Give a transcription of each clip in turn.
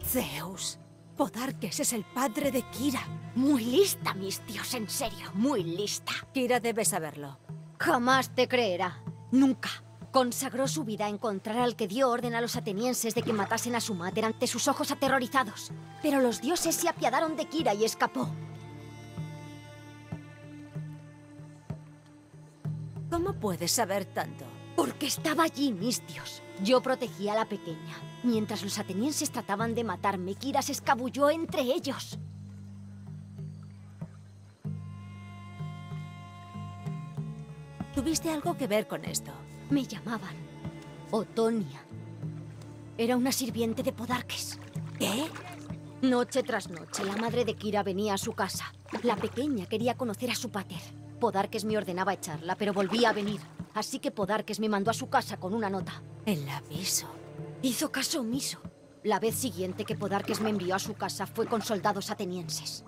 Zeus. Podarkes es el padre de Kira. Muy lista, Mistios, en serio, muy lista. Kira debe saberlo. Jamás te creerá. Nunca. Consagró su vida a encontrar al que dio orden a los atenienses de que matasen a su madre ante sus ojos aterrorizados. Pero los dioses se apiadaron de Kira y escapó. ¿Cómo puedes saber tanto? Porque estaba allí, Mistios. Yo protegía a la pequeña. Mientras los atenienses trataban de matarme, Kira se escabulló entre ellos. ¿Tuviste algo que ver con esto? Me llamaban Otonia. Era una sirviente de Podarkes. ¿Qué? Noche tras noche, la madre de Kira venía a su casa. La pequeña quería conocer a su pater. Podarkes me ordenaba echarla, pero volvía a venir. Así que Podarkes me mandó a su casa con una nota. El aviso. Hizo caso omiso. La vez siguiente que Podarkes me envió a su casa fue con soldados atenienses.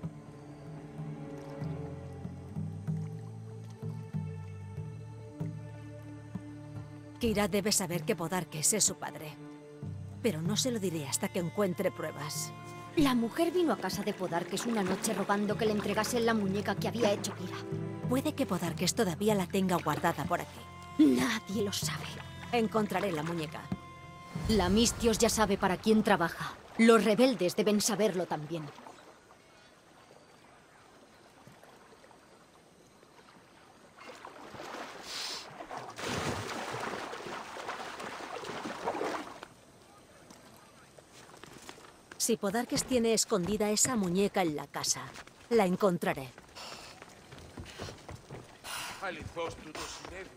Kira debe saber que Podarkes es su padre. Pero no se lo diré hasta que encuentre pruebas. La mujer vino a casa de Podarkes una noche rogando que le entregasen la muñeca que había hecho Kira. Puede que Podarkes todavía la tenga guardada por aquí. Nadie lo sabe. Encontraré la muñeca. La Mistios ya sabe para quién trabaja. Los rebeldes deben saberlo también. Si Podarkes tiene escondida esa muñeca en la casa, la encontraré. Αληθώς τούτο συνέβη.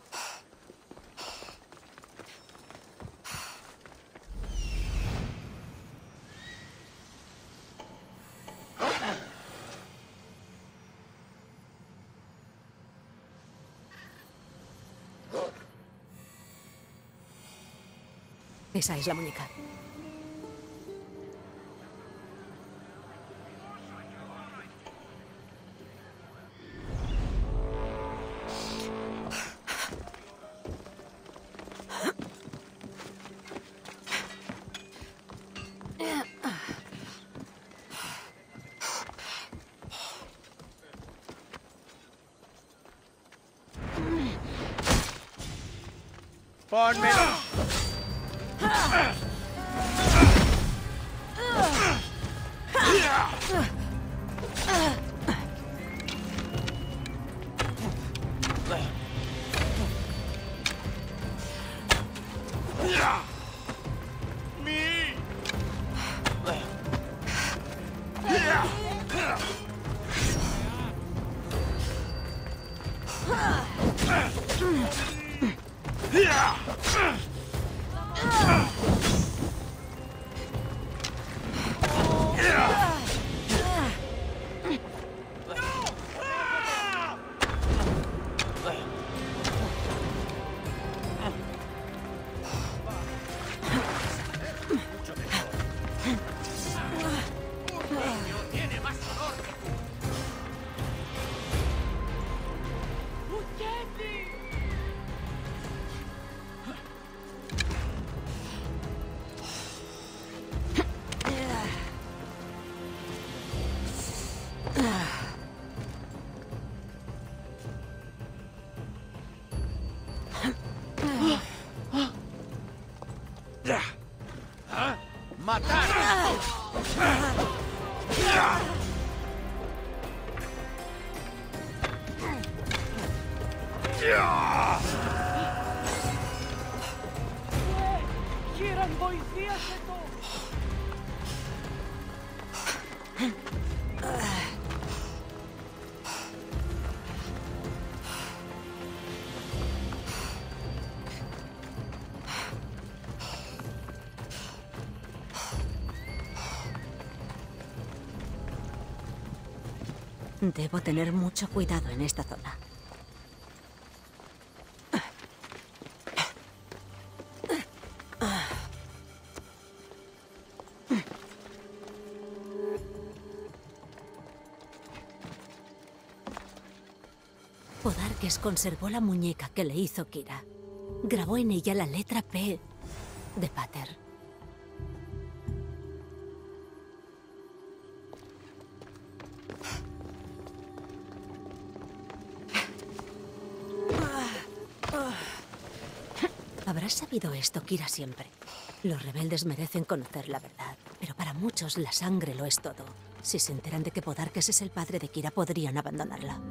Esa es la muñeca. Pónmelo. Debo tener mucho cuidado en esta zona. Podarkes conservó la muñeca que le hizo Kira. Grabó en ella la letra P de Pater. Habrás sabido esto, Kira, siempre. Los rebeldes merecen conocer la verdad, pero para muchos la sangre lo es todo. Si se enteran de que Podarkes es el padre de Kira, podrían abandonarla.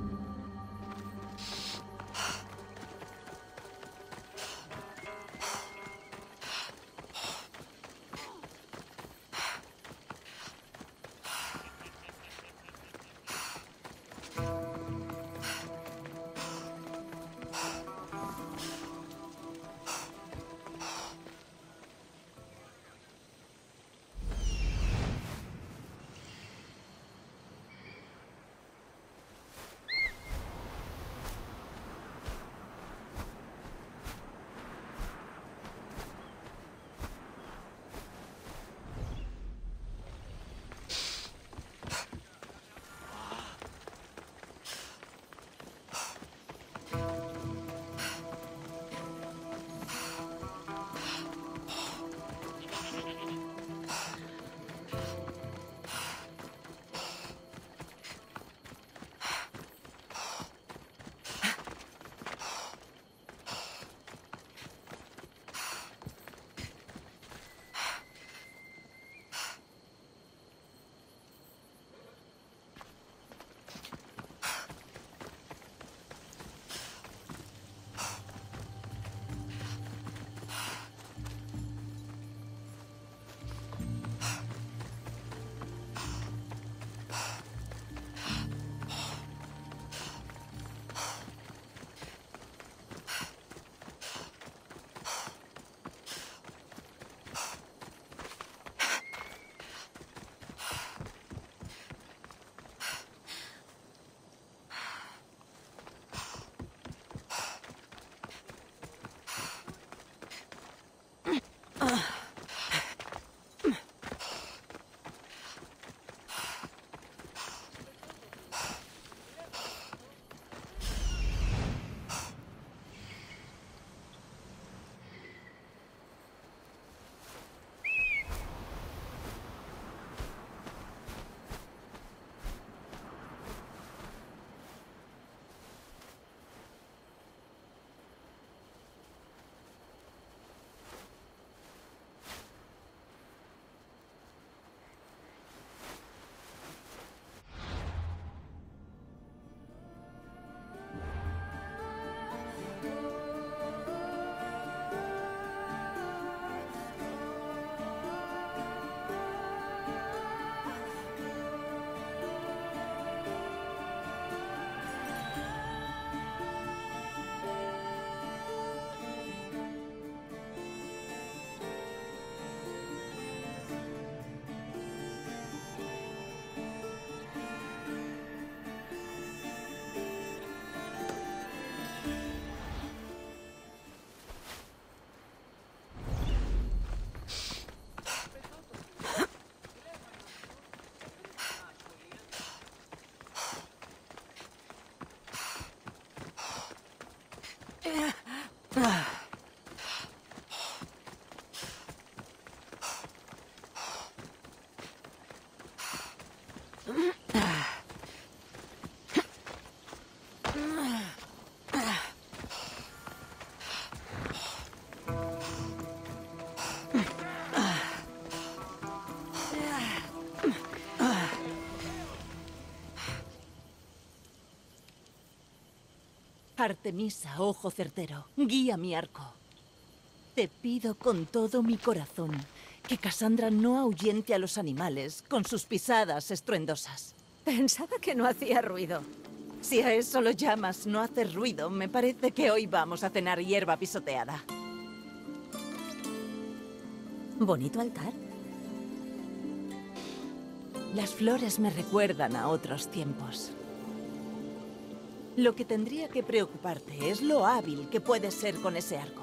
Artemisa, ojo certero, guía mi arco. Te pido con todo mi corazón que Cassandra no ahuyente a los animales con sus pisadas estruendosas. Pensaba que no hacía ruido. Si a eso lo llamas no hacer ruido, me parece que hoy vamos a cenar hierba pisoteada. ¿Bonito altar? Las flores me recuerdan a otros tiempos. Lo que tendría que preocuparte es lo hábil que puedes ser con ese arco.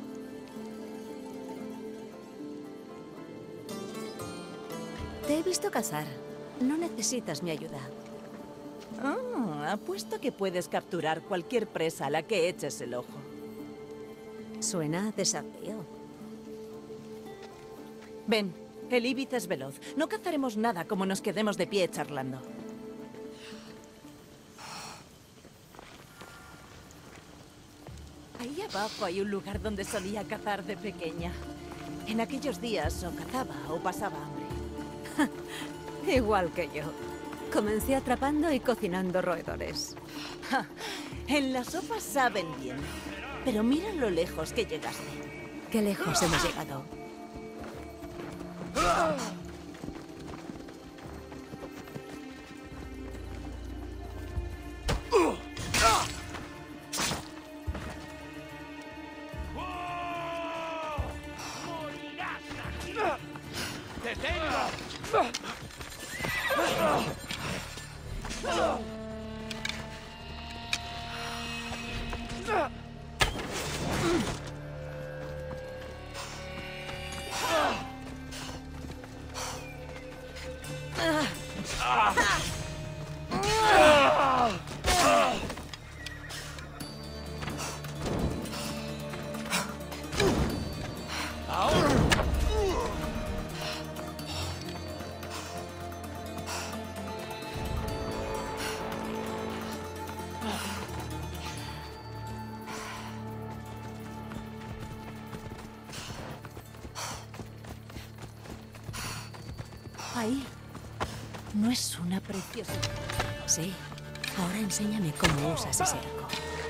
Te he visto cazar. No necesitas mi ayuda. Apuesto que puedes capturar cualquier presa a la que eches el ojo. Suena a desafío. Ven, el Íbice es veloz. No cazaremos nada como nos quedemos de pie charlando. Ahí abajo hay un lugar donde solía cazar de pequeña. En aquellos días o cazaba o pasaba hambre. Igual que yo. Comencé atrapando y cocinando roedores. Ja, en las sopas saben bien. Pero mira lo lejos que llegaste. Qué lejos hemos llegado. ¡Te tengo! Ahí. ¿No es una preciosa? Sí. Ahora enséñame cómo usas ese arco.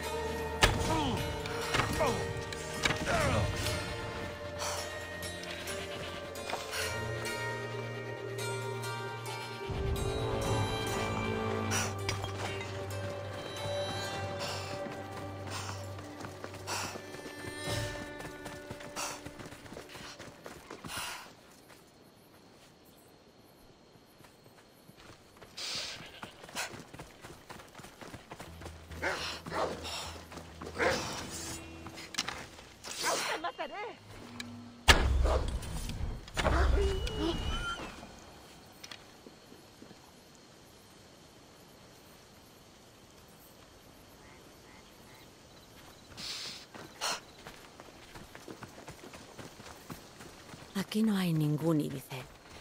Aquí no hay ningún íbice.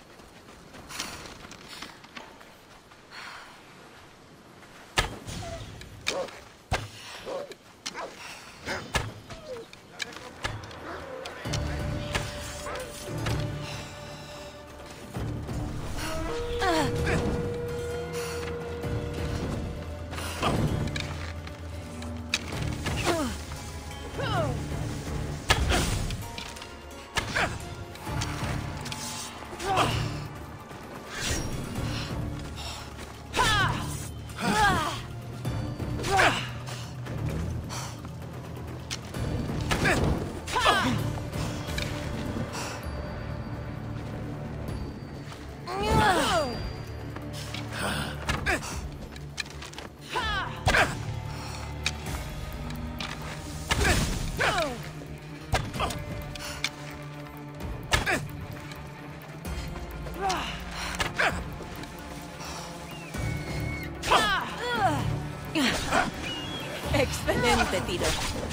Excelente tiro.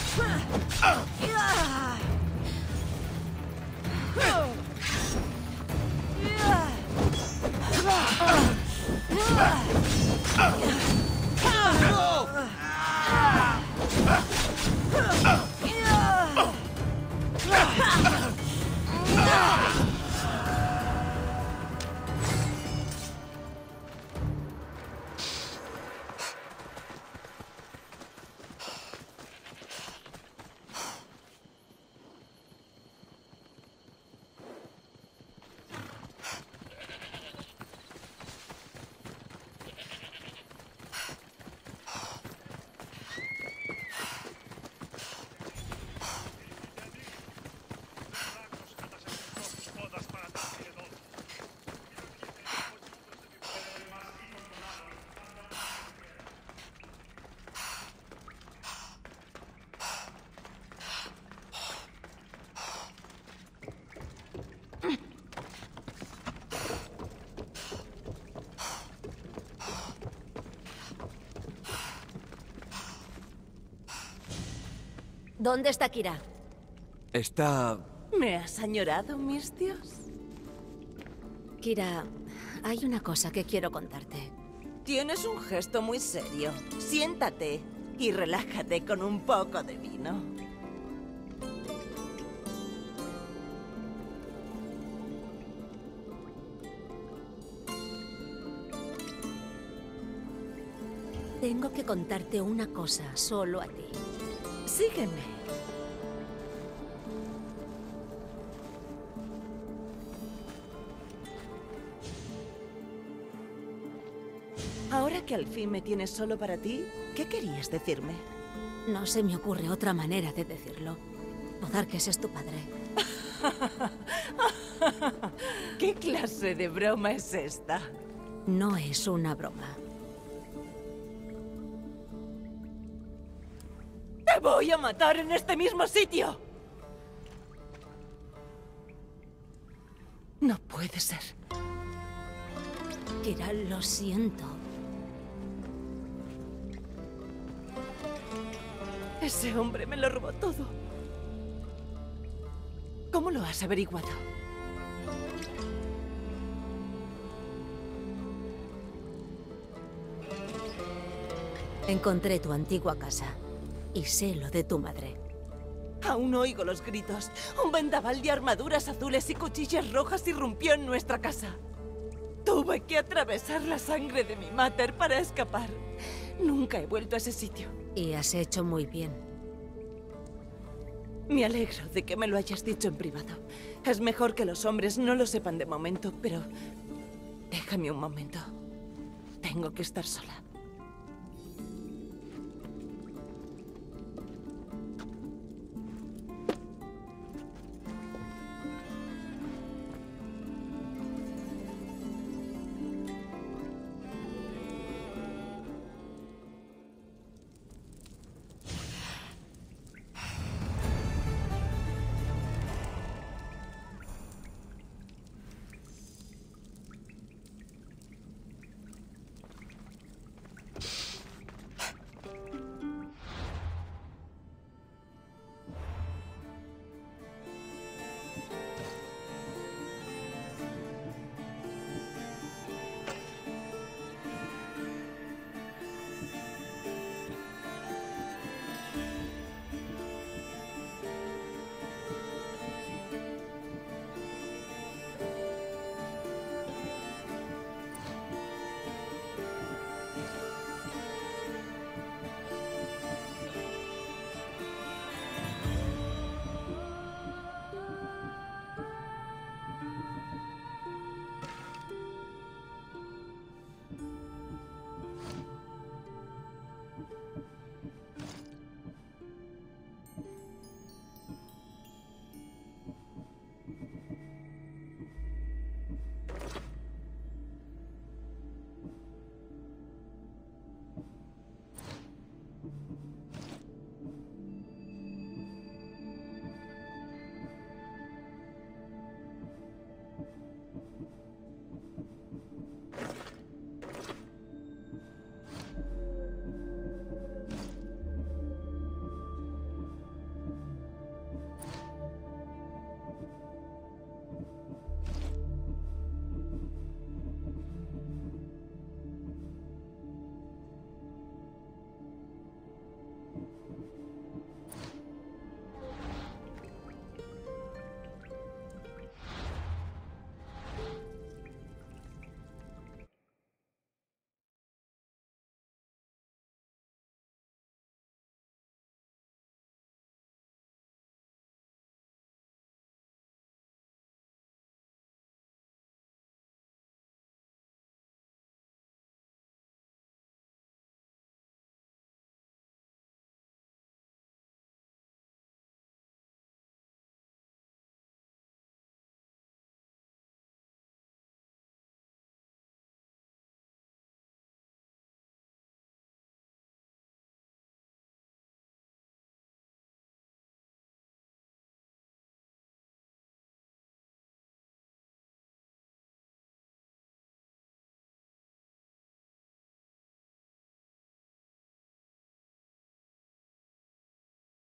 ¿Dónde está Kira? Está... ¿Me has añorado, Mistios? Kira, hay una cosa que quiero contarte. Tienes un gesto muy serio. Siéntate. y relájate con un poco de vino. Tengo que contarte una cosa solo a ti. Sígueme. Ahora que al fin me tienes solo para ti, ¿qué querías decirme? No se me ocurre otra manera de decirlo. Podarkes es tu padre. ¿Qué clase de broma es esta? No es una broma. ¡Te voy a matar en este mismo sitio! No puede ser. Kira, lo siento. Ese hombre me lo robó todo. ¿Cómo lo has averiguado? Encontré tu antigua casa y sé lo de tu madre. Aún oigo los gritos. Un vendaval de armaduras azules y cuchillas rojas irrumpió en nuestra casa. Tuve que atravesar la sangre de mi mater para escapar. Nunca he vuelto a ese sitio. Y has hecho muy bien. Me alegro de que me lo hayas dicho en privado. Es mejor que los hombres no lo sepan de momento, pero... déjame un momento. Tengo que estar sola.